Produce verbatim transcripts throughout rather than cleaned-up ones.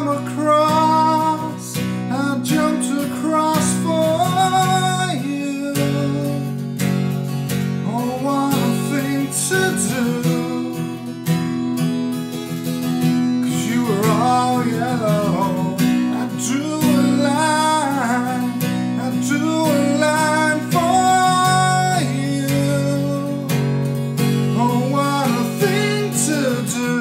come across, I jumped across for you. Oh, what a thing to do, 'cause you were all yellow. I drew a line, I drew a line for you. Oh, what a thing to do.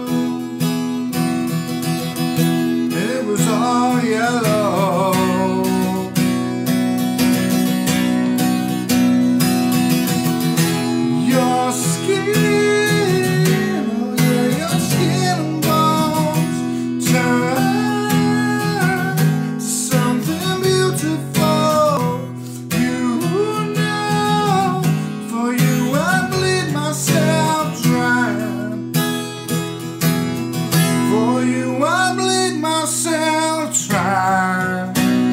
It was all yellow. Your skin, oh yeah, your skin and bones turn to something beautiful. You know, for you I bleed myself dry. For you I bleed myself dry.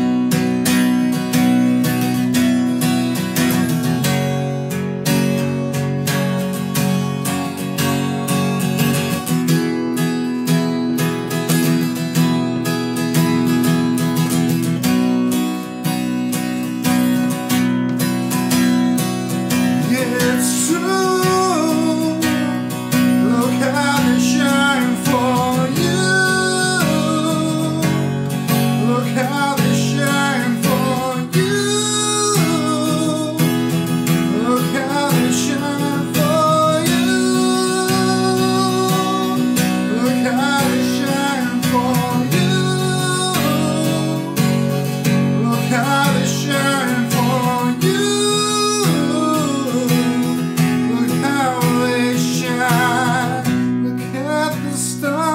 It's true, look how they shine for you. Look how they shine for you. Look how they shine for you. Look how they shine for you. Look how they shine for you. Look how they shine. Look at the stars.